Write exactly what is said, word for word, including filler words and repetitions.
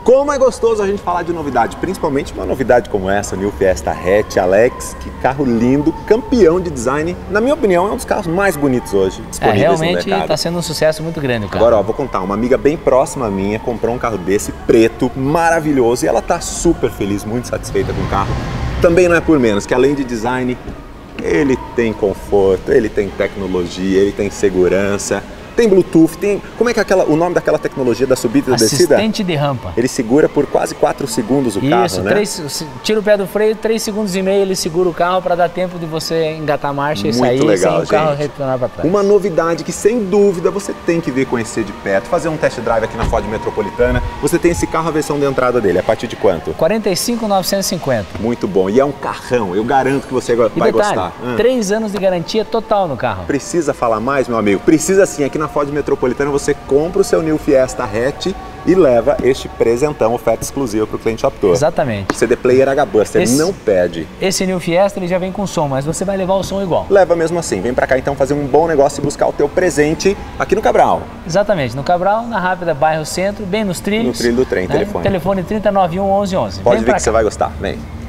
Como é gostoso a gente falar de novidade, principalmente uma novidade como essa, o New Fiesta Hatch, Alex, que carro lindo, campeão de design. Na minha opinião, é um dos carros mais bonitos hoje disponíveis é, realmente no mercado. Está sendo um sucesso muito grande o carro. Agora, ó, vou contar, uma amiga bem próxima minha comprou um carro desse, preto, maravilhoso, e ela tá super feliz, muito satisfeita com o carro. Também não é por menos que, além de design, ele tem conforto, ele tem tecnologia, ele tem segurança. Tem Bluetooth, tem... Como é que é aquela, o nome daquela tecnologia da subida e da descida? Assistente de rampa. Ele segura por quase quatro segundos o Isso, carro, né? Três, tira o pé do freio, três segundos e meio ele segura o carro para dar tempo de você engatar a marcha e sair legal, sem o carro gente. retornar para trás. Uma novidade que, sem dúvida, você tem que vir conhecer de perto, fazer um test drive aqui na Ford Metropolitana. Você tem esse carro, a versão de entrada dele, a partir de quanto? quarenta e cinco mil novecentos e cinquenta. Muito bom. E é um carrão, eu garanto que você vai e detalhe, gostar. Hum. Três anos de garantia total no carro. Precisa falar mais, meu amigo? Precisa sim, aqui na Ford Metropolitana você compra o seu New Fiesta Hatch e leva este presentão, oferta exclusiva para o cliente optor. Exatamente. C D Player H-Buster, esse, não perde. Esse New Fiesta ele já vem com som, mas você vai levar o som igual. Leva mesmo assim. Vem para cá então fazer um bom negócio e buscar o teu presente aqui no Cabral. Exatamente, no Cabral, na Rápida Bairro Centro, bem nos trilhos. No trilho do trem, né? telefone. Telefone trinta e nove um, onze onze. Pode Vem vir que cá. você vai gostar. Vem.